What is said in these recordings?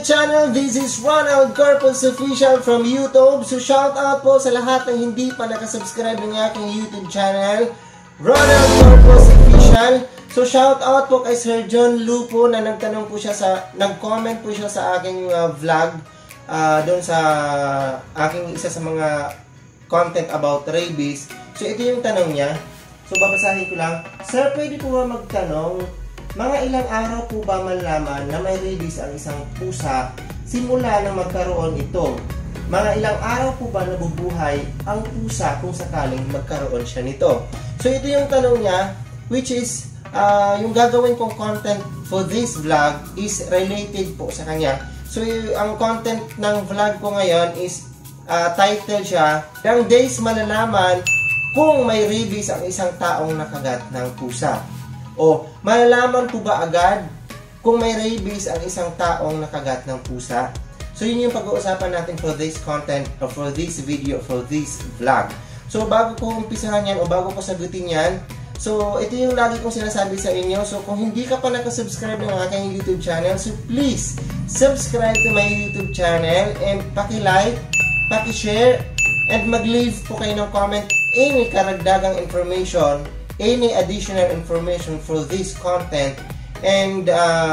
my channel. This is Ronald Corpus Official from YouTube. So shout out po sa lahat ng hindi pa nakasubscribe ng aking YouTube channel, Ronald Corpus Official. So shout out po kay Sir John Lupo na nagtanong po siya nag-comment po siya sa aking vlog doon sa aking isa sa mga content about rabies. So ito yung tanong niya. So babasahin ko lang. Sir, pwede po ba magtanong, mga ilang araw po ba malaman na may rabies ang isang pusa simula nang magkaroon ito? Mga ilang araw po ba nabubuhay ang pusa kung sakaling magkaroon siya nito? So ito yung tanong niya, which is yung gagawin kong content for this vlog is related po sa kanya. So ang content ng vlog ko ngayon is title siya, "Ilang days malalaman kung may rabies ang isang taong nakagat ng pusa." O malalaman po ba agad kung may rabies ang isang taong nakagat ng pusa? So yun yung pag-uusapan natin for this content or for this video, for this vlog. So bago ko umpisahan yan o bago ko sagutin yan, so ito yung lagi kong sinasabi sa inyo. So kung hindi ka pa nakasubscribe ng aking YouTube channel, so please subscribe to my YouTube channel and paki-like, paki-share, and mag-leave po kayo ng comment any karagdagang information, any additional information for this content, and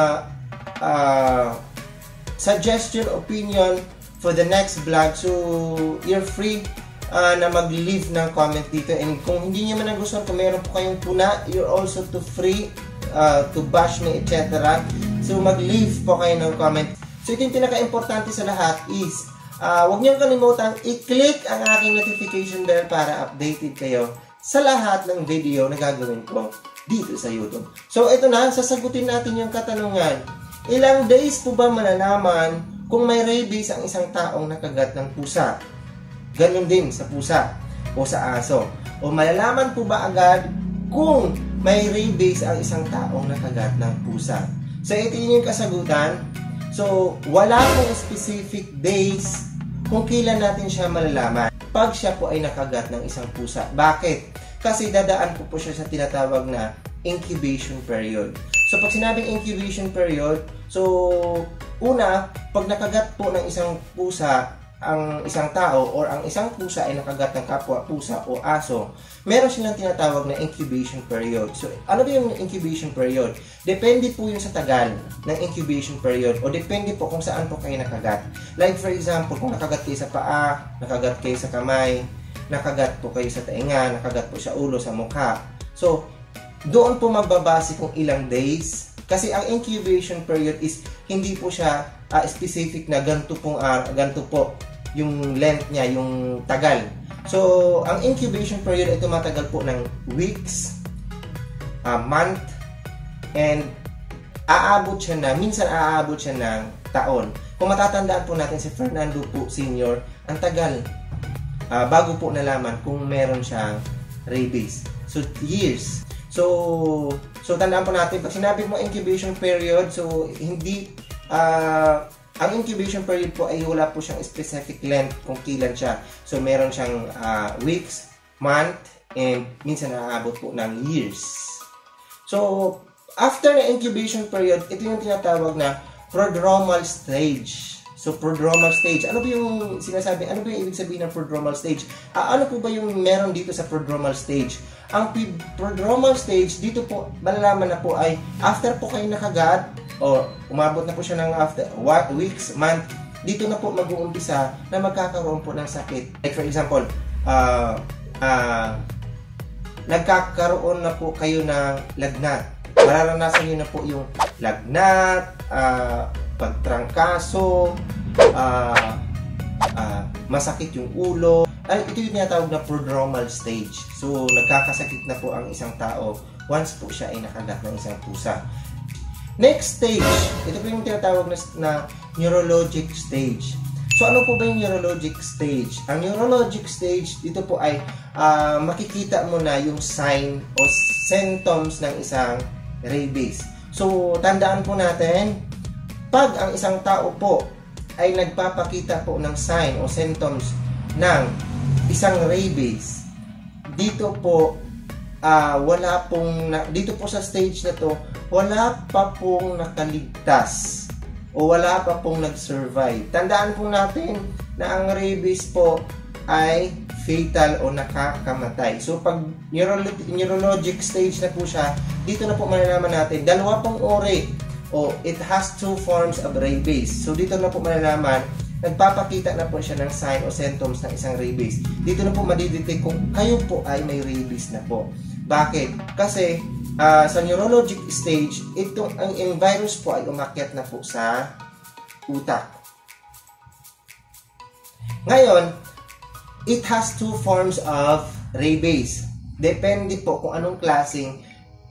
suggestion, opinion for the next vlog. So you're free na mag-leave ng comment dito, and kung hindi nyo man nagustuhan, kung meron po kayong puna, you're also free to bash me, etc. So mag-leave po kayo ng comment. So ito yung pinaka-importante sa lahat is huwag nyo kalimutang i-click ang aking notification bell para updated kayo sa lahat ng video na gagawin ko dito sa YouTube. So ito na, sasagutin natin yung katanungan. Ilang days po ba malalaman kung may rabies ang isang taong nakagat ng pusa? Ganon din sa pusa o sa aso. O malalaman po ba agad kung may rabies ang isang taong nakagat ng pusa? So ito yung kasagutan. So wala pong specific days kung kailan natin siya malalaman pag siya po ay nakagat ng isang pusa. Bakit? Kasi dadaan po siya sa tinatawag na incubation period. So pag sinabing incubation period, so una, pag nakagat po ng isang pusa ang isang tao or ang isang pusa ay nakagat ng kapwa pusa o aso, meron silang tinatawag na incubation period. So ano ba yung incubation period? Depende po yun sa tagal ng incubation period o depende po kung saan po kayo nakagat. Like for example, kung nakagat kayo sa paa, nakagat kayo sa kamay, nakagat po kayo sa tainga, nakagat po sa ulo, sa mukha. So doon po magbabase kung ilang days. Kasi ang incubation period is hindi po siya specific na ganito po yung length niya, yung tagal. So ang incubation period ay tumatagal po ng weeks, month, and minsan aabot siya ng taon. Kung matatandaan po natin si Fernando po Sr., ang tagal bago po nalaman kung meron siyang rabies. So years. So tandaan po natin, pag sinabi mo incubation period, so hindi ang incubation period po ay wala po siyang specific length kung kailan siya. So meron siyang weeks, month, and minsan naaabot po ng years. So after the incubation period, ito yung tinatawag na prodromal stage. So prodromal stage, ano ba yung sinasabi? Ano ba yung ibig sabihin ng prodromal stage? Ano po ba yung meron dito sa prodromal stage? Ang prodromal stage, dito po malalaman na po ay after po kayo nakagat o umabot na po siya ng after weeks, month, dito na po mag-uumpisa na magkakaroon po ng sakit. Like for example, nagkakaroon na po kayo ng lagnat. Mararanasan niyo na po yung lagnat, pagtrangkaso, masakit yung ulo. Ito yung tinatawag na prodromal stage. So nagkakasakit na po ang isang tao once po siya ay nakagat ng isang pusa. Next stage, ito po yung tinatawag na neurologic stage. So ano po ba yung neurologic stage? Ang neurologic stage, dito po ay makikita mo na yung sign o symptoms ng isang rabies. So tandaan po natin, pag ang isang tao po ay nagpapakita po ng sign o symptoms ng isang rabies, dito po dito po sa stage na to, wala pa pong nakaligtas o wala pa pong nag-survive. Tandaan po natin na ang rabies po ay fatal o nakakamatay. So pag neurologic stage na po siya, dito na po malalaman natin, dalawa pong uri o it has 2 forms of rabies. So dito na po malalaman, nagpapakita na po siya ng sign o symptoms ng isang rabies. Dito na po madidetect kung kayo po ay may rabies na po. Bakit? Kasi sa neurologic stage, ang virus po ay umakyat na po sa utak. Ngayon, it has 2 forms of rabies. Depende po kung anong klaseng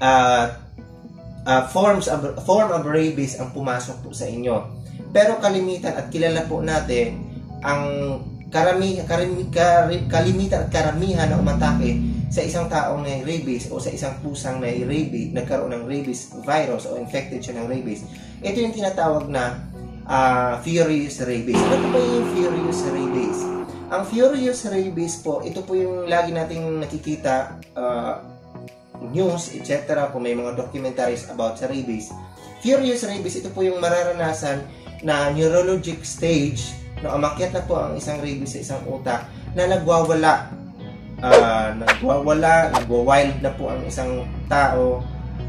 form of rabies ang pumasok po sa inyo. Pero kalimitan at kilala po natin ang kalimitan at karamihan na umatake sa isang taong may rabies o sa isang pusang may rabies, nagkaroon ng rabies virus o infected siya ng rabies. Ito yung tinatawag na furious rabies. Ano po yung furious rabies? Ang furious rabies po, ito po yung lagi nating nakikita news, etc. kung may mga documentaries about sa rabies. Furious rabies, ito po yung mararanasan na neurologic stage na umakyat na po ang isang rabies sa isang utak na nagwawala, nagwa-wild na po ang isang tao,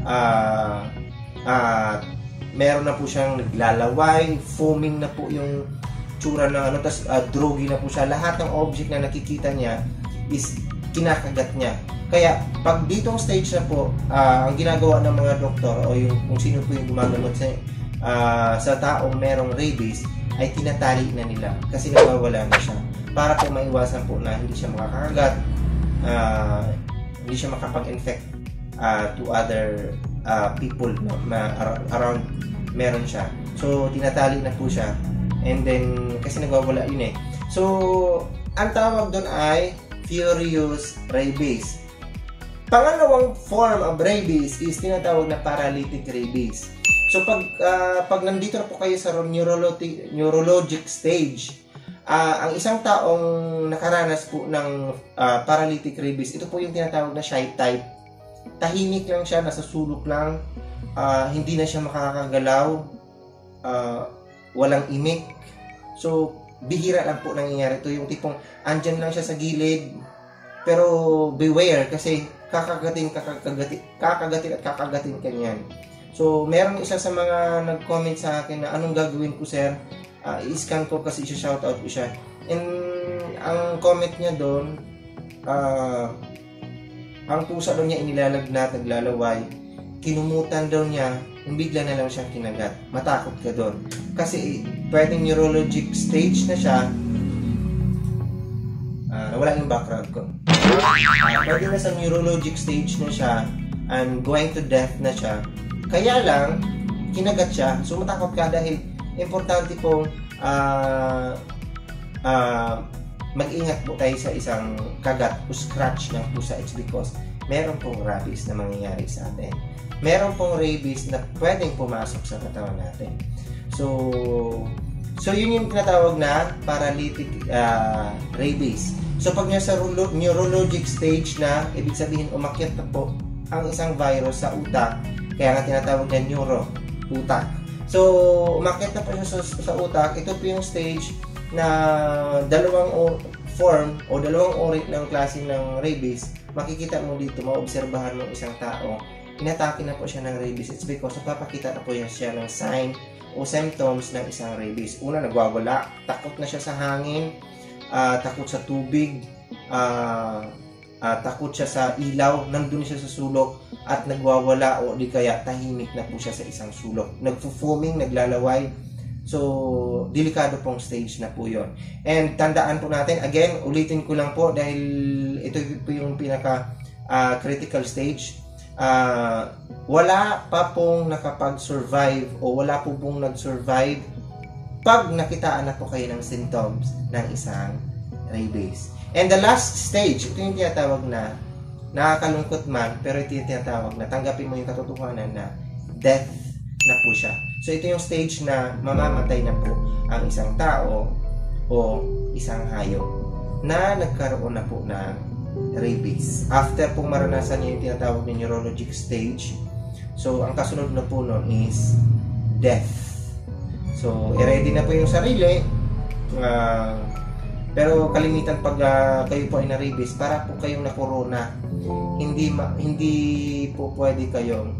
meron na po siyang naglalaway, foaming na po yung tsura ng tas drogy na po siya. Lahat ng object na nakikita niya is kinakagat niya. Kaya pag ditong stage na po, ang ginagawa ng mga doktor o yung kung sino po yung gumagamot sa taong merong rabies ay tinatali na nila kasi nawawala na siya para po maiwasan po na hindi siya makakagat, hindi siya makapag-infect to other people around meron siya. So tinatali na po siya and then kasi nagwawala yun eh. So ang tawag doon ay furious rabies. Pangalawang form of rabies is tinatawag na paralytic rabies. So pag nandito na po kayo sa neurologic stage, ang isang taong nakaranas po ng paralytic rabies, ito po yung tinatawag na shy type. Tahimik lang siya, nasa sulok lang, hindi na siya makakagalaw, walang imik. So bihira lang po nangyayari ito, yung tipong andyan lang siya sa gilid, pero beware kasi kakagatin at kakagatin kanyan. So meron isa sa mga nag-comment sa akin na anong gagawin ko sir, i-scan ko kasi i-shoutout ko siya. And ang comment niya doon, ang pusa daw niya inilalagnat, naglalaway, kinumutan daw niya, bigla na lang siyang kinagat. Matakot ka doon kasi pwedeng neurologic stage na siya. Wala yung background ko. Pwede na sa neurologic stage na siya and going to death na siya. Kaya lang, kinagat siya. So matakot ka dahil importante pong mag-ingat po tayo sa isang kagat o scratch ng pusa. It's because meron pong rabies na mangyayari sa atin. Meron pong rabies na pwedeng pumasok sa katawan natin. So yun yung tinatawag na paralytic rabies. So pag nasa neurologic stage na, ibig sabihin umakyat na po ang isang virus sa utak, kaya nga tinatawag na utak. So umakyat na po siya sa utak, ito po yung stage na dalawang form o dalawang uri ng klase ng rabies. Makikita mo dito, maobserbahan mo isang tao, inatake na po siya ng rabies. It's because papakita na po siya ng sign o symptoms ng isang rabies. Una, nagwawala, takot na siya sa hangin, takot sa tubig, takot siya sa ilaw, nandun siya sa sulok at nagwawala o di kaya tahimik na po siya sa isang sulok. Nagfo-foaming, naglalaway. So, delikado pong stage na po yon. And tandaan po natin, again, ulitin ko lang po dahil ito po yung pinaka critical stage. Wala pa pong nakapag-survive o wala po pong nag-survive pag nakitaan na po kayo ng symptoms ng isang rabies. And the last stage, ito yung tinatawag na nakakalungkot man, pero ito yung tinatawag na tanggapin mo yung katotohanan na death na po siya. So ito yung stage na mamamatay na po ang isang tao o isang hayop na nagkaroon na po ng rabies. After pong maranasan niya yung tinatawag na neurologic stage, so ang kasunod na po nun is death. So, i-ready na po yung sarili. Pero kalimitan pag kayo po ay na-rabies, para po kayong na-corona, hindi po pwede kayong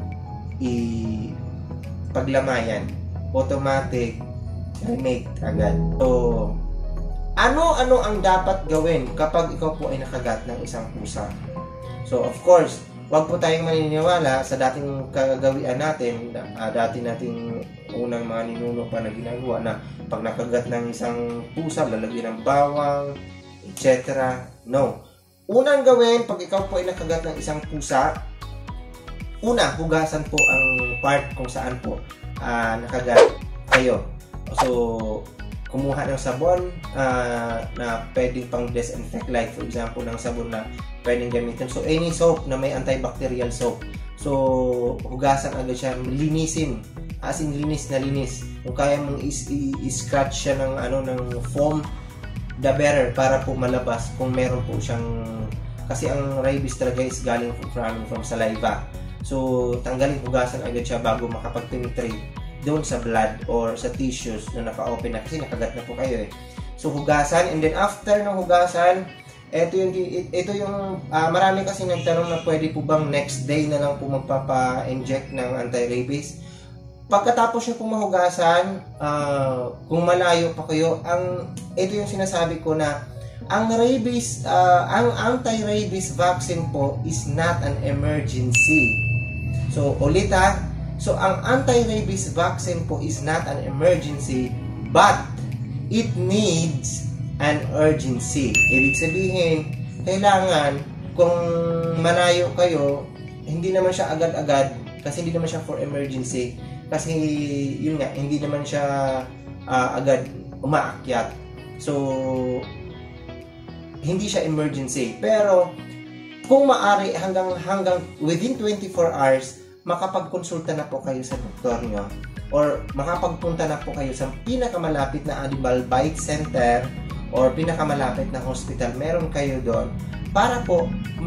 paglamayan. Automatic remake agad. So, ano ang dapat gawin kapag ikaw po ay nakagat ng isang pusa? So, of course, wag po tayong maniniwala sa dating kagawian natin, dati nating unang mga ninuno pa na ginagawa na pag nakagat ng isang pusa, lalagyan ng bawang, etc. No. Unang gawin, pag ikaw po ay nakagat ng isang pusa, una, hugasan po ang part kung saan po nakagat kayo. So, kumuha ng sabon na pwedeng pang disinfect, like for example ng sabon na pwedeng gamitin. So, any soap na may antibacterial soap. So, hugasan agad siya, linisin. As in, linis na linis. Kung kaya mong i-scratch siya ng, ng foam, the better, para po malabas kung meron po siyang, kasi ang rabies talaga is galing from saliva. So, tanggalin, hugasan agad siya bago makapag-penetrate doon sa blood or sa tissues na naka-open na, kasi nakagat na po kayo eh. So, hugasan, and then after ng hugasan, ito yung marami kasi nagtanong na pwede po bang next day na lang po magpapa-inject ng anti-rabies. Pagkatapos nyo po mahugasan, kung malayo pa kayo, ito yung sinasabi ko na ang rabies, ang anti-rabies vaccine po is not an emergency. So, ulit so ang anti-rabies vaccine po is not an emergency, but it needs an urgency. Ibig sabihin, kailangan kung malayo kayo, hindi naman siya agad-agad, kasi hindi naman siya for emergency. Kasi yun nga, hindi naman siya agad umaakyat. So, hindi siya emergency. Pero, kung maaari, hanggang within 24 hours, makapagkonsulta na po kayo sa doktor nyo. Or makapagpunta na po kayo sa pinakamalapit na animal bite center or pinakamalapit na hospital. Meron kayo doon. Para po,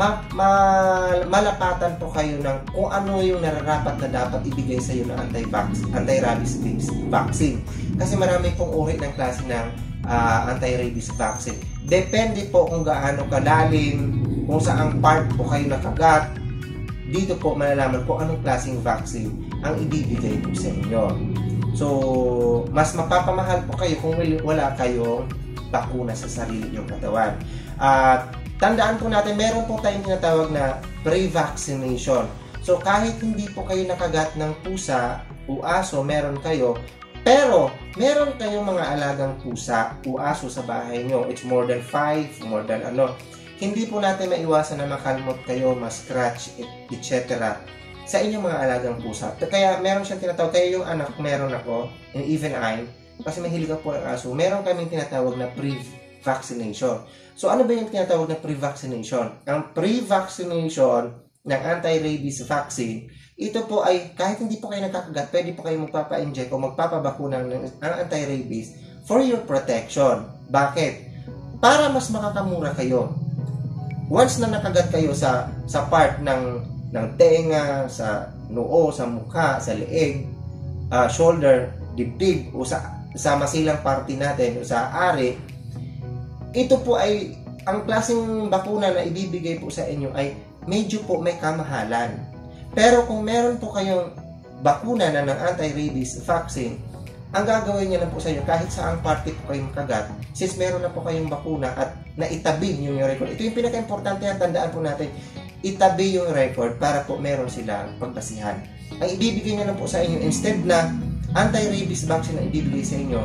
malapatan po kayo ng kung ano yung nararapat na dapat ibigay sa iyo ng anti-rabies vaccine. Kasi marami pong uri ng klase ng anti-rabies vaccine. Depende po kung gaano kalalim, kung saang part po kayo nakagat. Dito po malalaman po anong klaseng vaccine ang ibibigay po sa inyo. So, mas mapapamahal po kayo kung wala kayong bakuna sa sarili niyong katawan. Tandaan po natin, meron po tayong tinatawag na pre-vaccination. So, kahit hindi po kayo nakagat ng pusa o aso, meron kayo. Pero, meron kayong mga alagang pusa o aso sa bahay nyo. It's more than 5, more than Hindi po natin maiwasan na makalmot kayo, ma-scratch, etc. sa inyong mga alagang pusa. Kaya, meron siyang tinatawag. Kaya yung anak, meron ako, and even I, kasi mahilig ako ng aso, meron kaming tinatawag na pre-vaccination. So, ano ba yung tinatawag na pre-vaccination? Ang pre-vaccination ng anti-rabies vaccine, ito po ay, kahit hindi po kayo nagkakagat, pwede po kayo magpapa-inject o magpapabakuna ng anti-rabies for your protection. Bakit? Para mas makakamura kayo. Once na nakagat kayo sa part ng tenga, sa noo, sa mukha, sa leeg, shoulder, dibdib, o sa masilang party natin, o sa ari, ito po ay, ang klaseng bakuna na ibibigay po sa inyo ay medyo po may kamahalan. Pero kung meron po kayong bakuna na ng anti-rabies vaccine, ang gagawin niya lang po sa inyo, kahit saang party po kayong kagat, since meron na po kayong bakuna at naitabi yung record. Ito yung pinaka-importante, tandaan po natin, itabi yung record para po meron silang pagbasihan. Ang ibibigay niya lang po sa inyo, instead na anti-rabies vaccine na ibibigay sa inyo,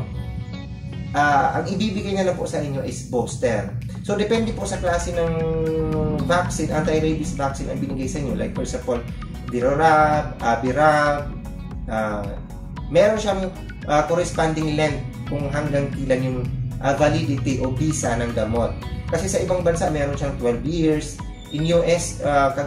ang ibibigay niya lang po sa inyo is booster. So, depende po sa klase ng vaccine, anti-rabies vaccine ang binigay sa inyo. Like, for example, Virorab, Abirab, meron siyang corresponding length kung hanggang kailan yung validity o visa ng gamot. Kasi sa ibang bansa, meron siyang 12 years. In US,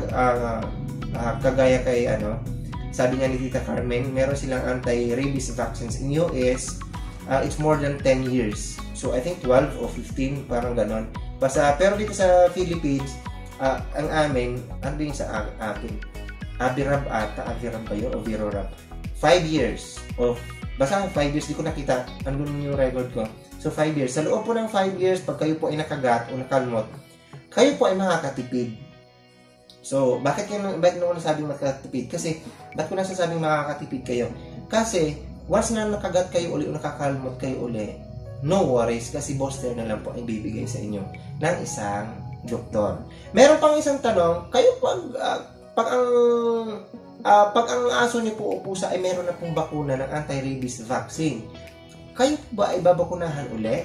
kagaya kay, sabi nga ni Tita Carmen, meron silang anti-rabies vaccines in US, it's more than 10 years. So, I think 12 o 15, parang ganon. Pero dito sa Philippines, ang amin, ano yung sa akin? Abirab ata, Abirab ba yun? O Virorab? 5 years of basta 5 years, di ko nakita ano yung record ko. So 5 years. Sa loob po ng 5 years, pag kayo po ay nakagat o nakalmot, kayo po ay makakatipid. So, bakit ko nasabing makakatipid? Kasi, bakit ko nasasabing makakatipid kayo? Kasi, once na nakagat kayo uli o nakakalmot kayo uli, no worries, kasi booster na lang po ang ibibigay sa inyo ng isang doktor. Meron pang isang tanong, kayo pag ang aso niyo po o pusa ay meron na pong bakuna ng anti-rabies vaccine, kayo ba ay babakunahan uli?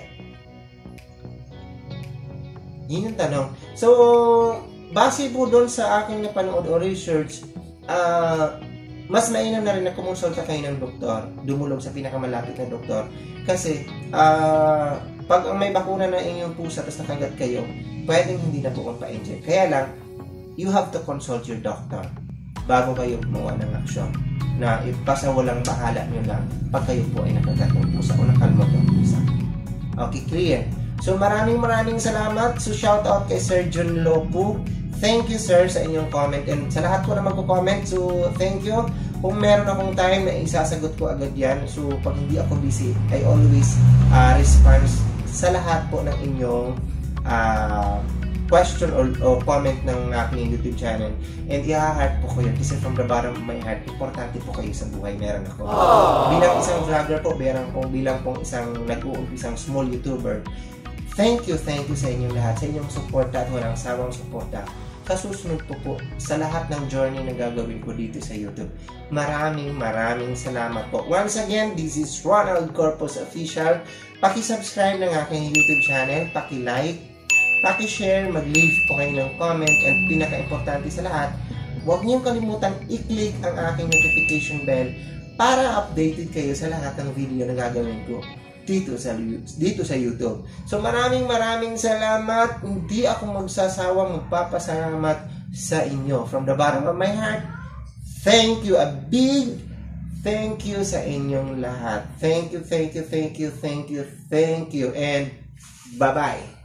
Yun yung tanong. So, base po doon sa aking napanood o research, mas mainam na rin na kumonsulta kayo ng doktor, dumulog sa pinakamalapit na doktor. Kasi, pag may bakuna na inyong pusa tapos nakagat kayo, pwedeng hindi na po pa-inject. Kaya lang, you have to consult your doctor bago kayo gumawa ng aksyon na ipasa walang bahala nyo lang pag kayo po ay nakagat ng pusa o nakalmot ng pusa. Okay, clear? So maraming salamat. So shout out kay Sir John Lopo. Thank you sir sa inyong comment, and sa lahat po na magko-comment, so thank you. Kung meron akong time na isasagot ko agad yan. So pag hindi ako busy, I always respond sa lahat po ng inyong question or comment ng aking YouTube channel. And i-heart po ko yun kasi from the bottom of my heart, importante po kayo sa buhay. Meron ako. Bilang isang vlogger po, bilang pong isang nag-uumpisang small YouTuber, thank you sa inyong lahat, sa inyong suporta at walang sawang suporta. Kasusunod po sa lahat ng journey na gagawin ko dito sa YouTube. Maraming salamat po. Once again, this is Ronald Corpus Official. Paki-subscribe ng aking YouTube channel, paki-like, paki-share, mag-leave po kayo ng comment, and pinaka-importante sa lahat, huwag niyong kalimutan i-click ang aking notification bell para updated kayo sa lahat ng video na gagawin ko dito sa YouTube. So maraming salamat. Hindi ako magsasawang magpapasalamat sa inyo. From the bottom of my heart, thank you. A big thank you sa inyong lahat. Thank you. And bye-bye.